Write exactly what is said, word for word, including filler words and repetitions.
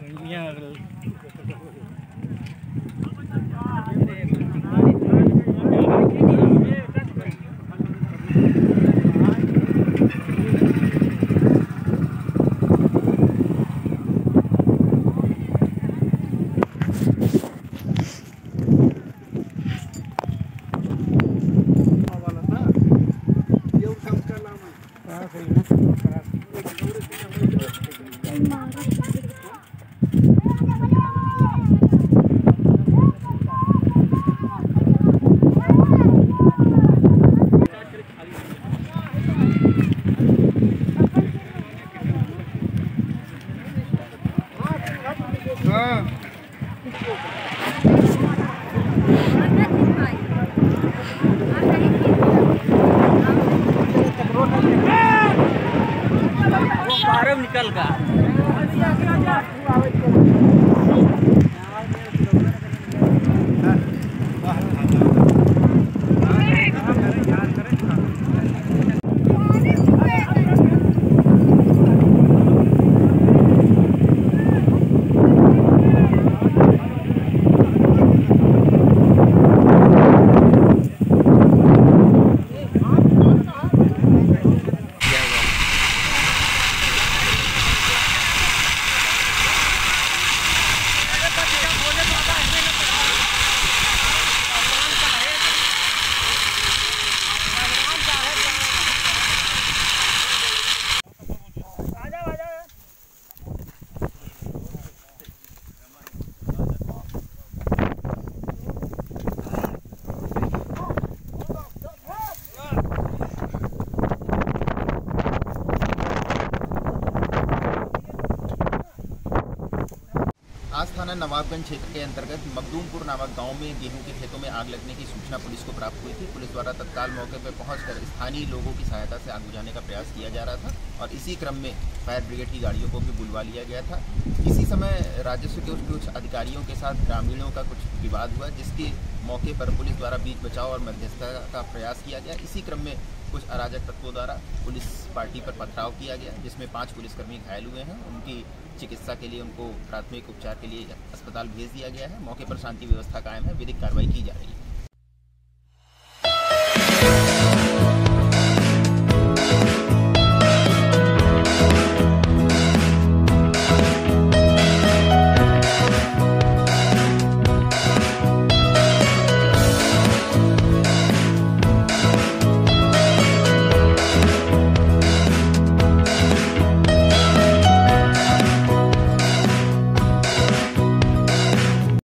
निकल का आज थाना नवाबगंज क्षेत्र के अंतर्गत मखदूमपुर नामक गांव में गेहूं के खेतों में आग लगने की सूचना पुलिस को प्राप्त हुई थी। पुलिस द्वारा तत्काल मौके पर पहुंचकर स्थानीय लोगों की सहायता से आग बुझाने का प्रयास किया जा रहा था और इसी क्रम में फायर ब्रिगेड की गाड़ियों को भी बुलवा लिया गया था। इसी समय राजस्व के कुछ अधिकारियों के साथ ग्रामीणों का कुछ विवाद हुआ, जिसके मौके पर पुलिस द्वारा बीच बचाव और मध्यस्थता का प्रयास किया गया। इसी क्रम में कुछ अराजक तत्वों द्वारा पुलिस पार्टी पर पथराव किया गया, जिसमें पाँच पुलिसकर्मी घायल हुए हैं। उनकी चिकित्सा के लिए उनको प्राथमिक उपचार के लिए अस्पताल भेज दिया गया है। मौके पर शांति व्यवस्था कायम है, विधिक कार्रवाई की जा रही है।